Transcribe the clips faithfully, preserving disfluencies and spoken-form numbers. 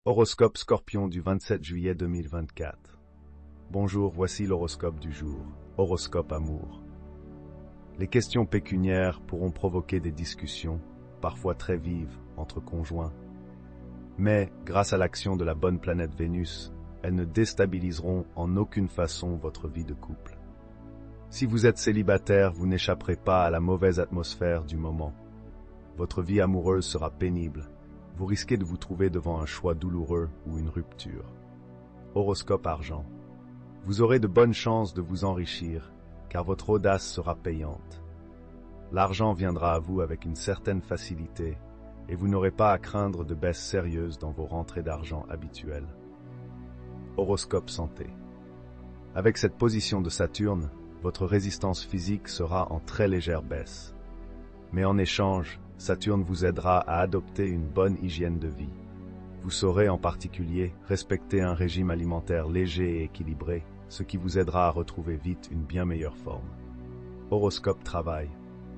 Horoscope Scorpion du vingt-sept juillet deux mille vingt-quatre. Bonjour, voici l'horoscope du jour. Horoscope amour. Les questions pécuniaires pourront provoquer des discussions, parfois très vives, entre conjoints. Mais, grâce à l'action de la bonne planète Vénus, elles ne déstabiliseront en aucune façon votre vie de couple. Si vous êtes célibataire, vous n'échapperez pas à la mauvaise atmosphère du moment. Votre vie amoureuse sera pénible. Vous risquez de vous trouver devant un choix douloureux ou une rupture. Horoscope argent. Vous aurez de bonnes chances de vous enrichir, car votre audace sera payante. L'argent viendra à vous avec une certaine facilité, et vous n'aurez pas à craindre de baisses sérieuses dans vos rentrées d'argent habituelles. Horoscope santé. Avec cette position de Saturne, votre résistance physique sera en très légère baisse. Mais en échange, Saturne vous aidera à adopter une bonne hygiène de vie. Vous saurez en particulier respecter un régime alimentaire léger et équilibré, ce qui vous aidera à retrouver vite une bien meilleure forme. Horoscope travail.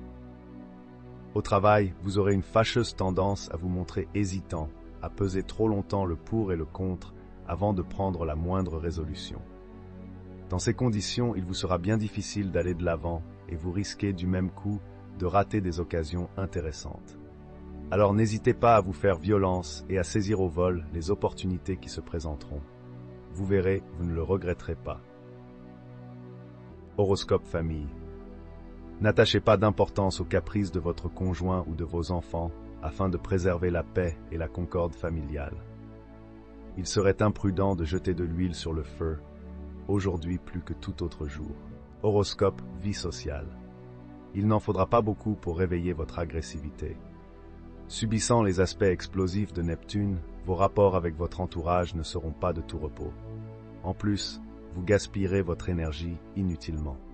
Au travail, vous aurez une fâcheuse tendance à vous montrer hésitant, à peser trop longtemps le pour et le contre avant de prendre la moindre résolution. Dans ces conditions, il vous sera bien difficile d'aller de l'avant et vous risquez du même coup de rater des occasions intéressantes. Alors n'hésitez pas à vous faire violence et à saisir au vol les opportunités qui se présenteront. Vous verrez, vous ne le regretterez pas. Horoscope famille. N'attachez pas d'importance aux caprices de votre conjoint ou de vos enfants afin de préserver la paix et la concorde familiale. Il serait imprudent de jeter de l'huile sur le feu, aujourd'hui plus que tout autre jour. Horoscope vie sociale. Il n'en faudra pas beaucoup pour réveiller votre agressivité. Subissant les aspects explosifs de Neptune, vos rapports avec votre entourage ne seront pas de tout repos. En plus, vous gaspillerez votre énergie inutilement.